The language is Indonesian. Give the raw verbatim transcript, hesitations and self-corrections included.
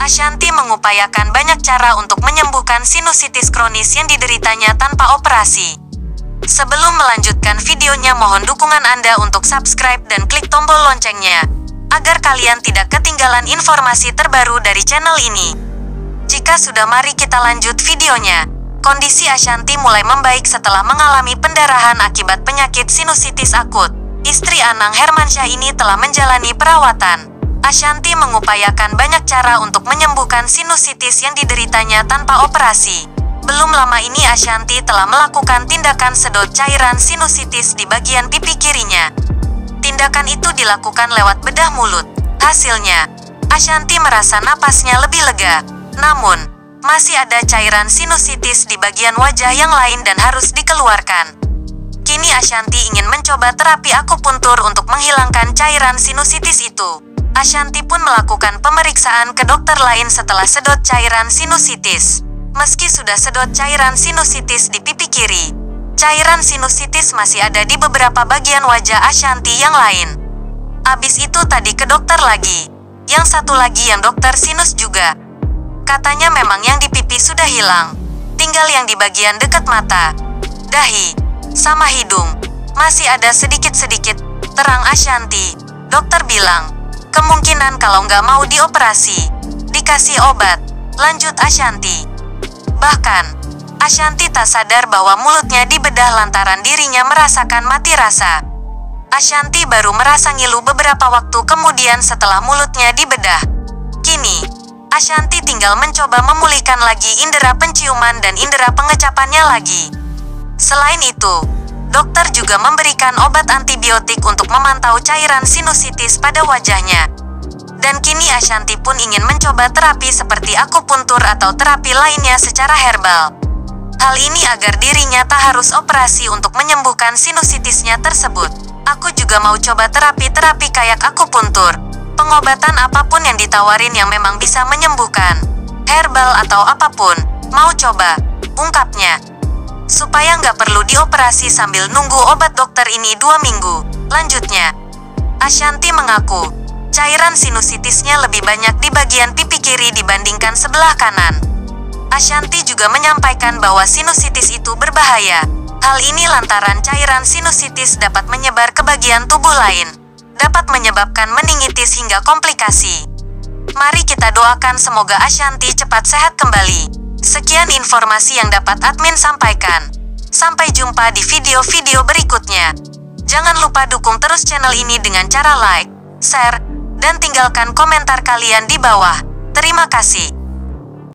Ashanti mengupayakan banyak cara untuk menyembuhkan sinusitis kronis yang dideritanya tanpa operasi. Sebelum melanjutkan videonya, mohon dukungan Anda untuk subscribe dan klik tombol loncengnya, agar kalian tidak ketinggalan informasi terbaru dari channel ini. Jika sudah, mari kita lanjut videonya. Kondisi Ashanti mulai membaik setelah mengalami pendarahan akibat penyakit sinusitis akut. Istri Anang Hermansyah ini telah menjalani perawatan. Ashanti mengupayakan banyak cara untuk menyembuhkan sinusitis yang dideritanya tanpa operasi. Belum lama ini Ashanti telah melakukan tindakan sedot cairan sinusitis di bagian pipi kirinya. Tindakan itu dilakukan lewat bedah mulut. Hasilnya, Ashanti merasa napasnya lebih lega. Namun, masih ada cairan sinusitis di bagian wajah yang lain dan harus dikeluarkan. Kini Ashanti ingin mencoba terapi akupuntur untuk menghilangkan cairan sinusitis itu. Ashanti pun melakukan pemeriksaan ke dokter lain setelah sedot cairan sinusitis. Meski sudah sedot cairan sinusitis di pipi kiri, cairan sinusitis masih ada di beberapa bagian wajah Ashanti yang lain. Abis itu tadi ke dokter lagi. Yang satu lagi yang dokter sinus juga. Katanya memang yang di pipi sudah hilang. Tinggal yang di bagian dekat mata, dahi, sama hidung. Masih ada sedikit-sedikit, terang Ashanti. Dokter bilang, kemungkinan kalau nggak mau dioperasi, dikasih obat, lanjut Ashanti. Bahkan, Ashanti tak sadar bahwa mulutnya dibedah lantaran dirinya merasakan mati rasa. Ashanti baru merasa ngilu beberapa waktu kemudian setelah mulutnya dibedah. Kini, Ashanti tinggal mencoba memulihkan lagi indera penciuman dan indera pengecapannya lagi. Selain itu, dokter juga memberikan obat antibiotik untuk memantau cairan sinusitis pada wajahnya. Dan kini Ashanti pun ingin mencoba terapi seperti akupuntur atau terapi lainnya secara herbal. Hal ini agar dirinya tak harus operasi untuk menyembuhkan sinusitisnya tersebut. Aku juga mau coba terapi-terapi kayak akupuntur. Pengobatan apapun yang ditawarin yang memang bisa menyembuhkan. Herbal atau apapun, mau coba, ungkapnya. Supaya nggak perlu dioperasi sambil nunggu obat dokter ini dua minggu. Lanjutnya, Ashanti mengaku, cairan sinusitisnya lebih banyak di bagian pipi kiri dibandingkan sebelah kanan. Ashanti juga menyampaikan bahwa sinusitis itu berbahaya. Hal ini lantaran cairan sinusitis dapat menyebar ke bagian tubuh lain, dapat menyebabkan meningitis hingga komplikasi. Mari kita doakan semoga Ashanti cepat sehat kembali. Sekian informasi yang dapat admin sampaikan. Sampai jumpa di video-video berikutnya. Jangan lupa dukung terus channel ini dengan cara like, share, dan tinggalkan komentar kalian di bawah. Terima kasih.